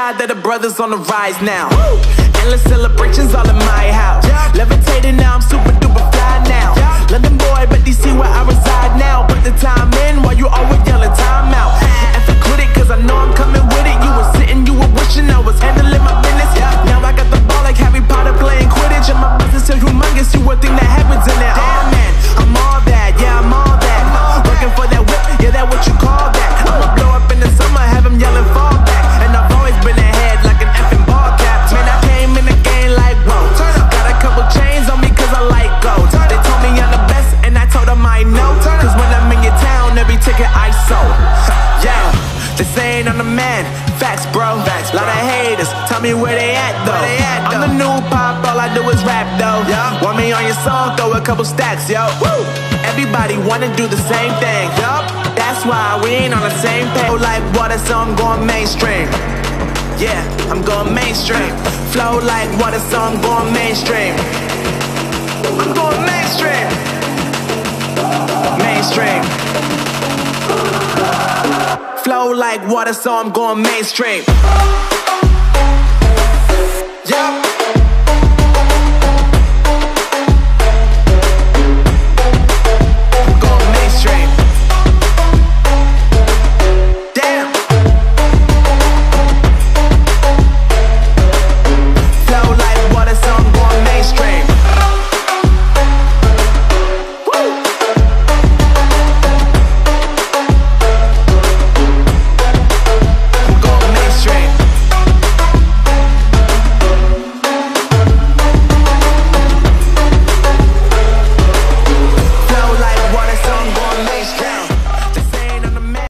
shot that the brothers on the rise now. Endless celebrations all in my house. Levitating now, I'm super duper fly now. London boy, but DC where I reside now. Put the time in while you always yelling time out. And for quit it, cause I know I'm coming with it. You were sitting, you were wishing I was handling my business. Now I got the ball like Harry Potter playing Quidditch. And my business is humongous, you would think that happens in there. Damn man, I'm all that, yeah I'm all that. Working for that whip, yeah that what you call that. I'ma blow up in the summer, have him yelling fall back. And I've always been ahead like an effing ball cap. Man, I came in the game like whoa. Got a couple chains on me cause I like gold. They told me I'm the best and I told them I know. Cause when I'm in your town, every ticket I sold. Yeah, they saying I'm the man. Facts bro, lot of haters, tell me where they at though. I'm the new pop, all I do is rap though. Want me on your song, throw a couple stacks, yo. Woo! Everybody wanna do the same thing, yup. That's why we ain't on the same page. Like water, so I'm going mainstream. Yeah, I'm going mainstream. Flow like water, so I'm going mainstream. I'm going mainstream. Mainstream. Flow like water, so I'm going mainstream.